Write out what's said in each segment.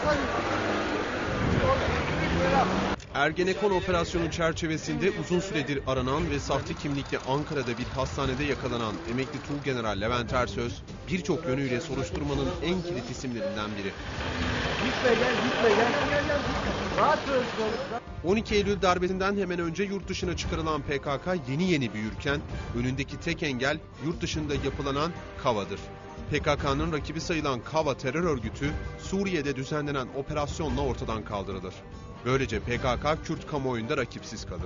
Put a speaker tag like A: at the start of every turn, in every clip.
A: Ergenekon operasyonu çerçevesinde uzun süredir aranan ve sahte kimlikle Ankara'da bir hastanede yakalanan emekli Tuğgeneral Levent Ersöz, birçok yönüyle soruşturmanın en kilit isimlerinden biri.
B: Gitme. Rahat bırak.
A: 12 Eylül darbesinden hemen önce yurt dışına çıkarılan PKK yeni büyürken önündeki tek engel yurt dışında yapılanan KAVA'dır. PKK'nın rakibi sayılan KAVA terör örgütü Suriye'de düzenlenen operasyonla ortadan kaldırılır. Böylece PKK Kürt kamuoyunda rakipsiz kalır.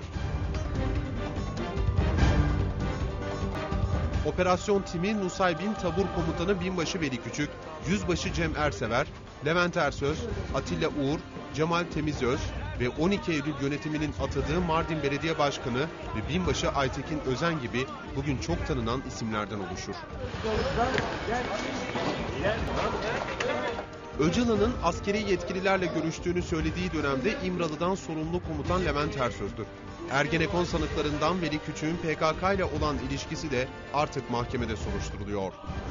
A: Operasyon timi Nusaybin Tabur Komutanı Binbaşı Veli Küçük, Yüzbaşı Cem Ersever, Levent Ersöz, Atilla Uğur, Cemal Temizöz ve 12 Eylül yönetiminin atadığı Mardin Belediye Başkanı ve Binbaşı Aytekin Özen gibi bugün çok tanınan isimlerden oluşur. Öcalan'ın askeri yetkililerle görüştüğünü söylediği dönemde İmralı'dan sorumlu komutan Levent Ersöz'dür. Ergenekon sanıklarından Veli Küçük'ün PKK ile olan ilişkisi de artık mahkemede soruşturuluyor.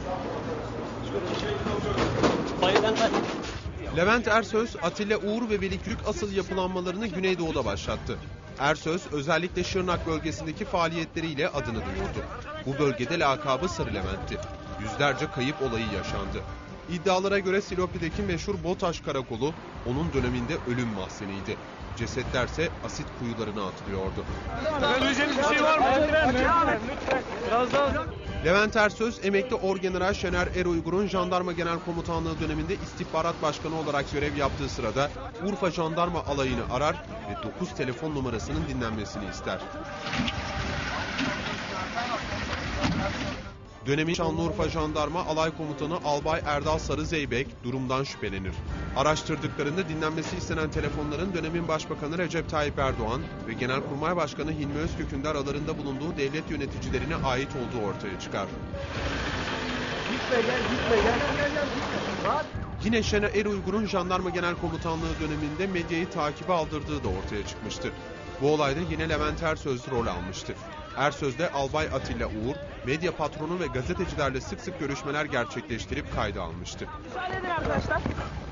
A: Levent Ersöz, Atilla Uğur ve Veli Küçük asıl yapılanmalarını Güneydoğu'da başlattı. Ersöz özellikle Şırnak bölgesindeki faaliyetleriyle adını duyurdu. Bu bölgede lakabı Sarı Levent'ti. Yüzlerce kayıp olayı yaşandı. İddialara göre Silopi'deki meşhur Botaş Karakolu onun döneminde ölüm mahzeniydi. Cesetlerse asit kuyularına atılıyordu.
B: Söyleyeceğiniz bir şey var mı? Biraz daha.
A: Levent Ersöz, emekli Orgeneral Şener Eruygur'un Jandarma Genel Komutanlığı döneminde istihbarat başkanı olarak görev yaptığı sırada Urfa Jandarma Alayı'nı arar ve 9 telefon numarasının dinlenmesini ister. Dönemin Şanlıurfa Jandarma Alay Komutanı Albay Erdal Sarı Zeybek durumdan şüphelenir. Araştırdıklarında dinlenmesi istenen telefonların dönemin Başbakanı Recep Tayyip Erdoğan ve Genelkurmay Başkanı Hilmi Özkök'ün de aralarında bulunduğu devlet yöneticilerine ait olduğu ortaya çıkar.
B: Gitme. Rahat.
A: Yine Şener Eruygur'un Jandarma Genel Komutanlığı döneminde medyayı takibe aldırdığı da ortaya çıkmıştır. Bu olayda yine Levent Ersöz rol almıştı. Ersöz'de Albay Atilla Uğur, medya patronu ve gazetecilerle sık sık görüşmeler gerçekleştirip kayda almıştı.
B: Müsaade edin arkadaşlar.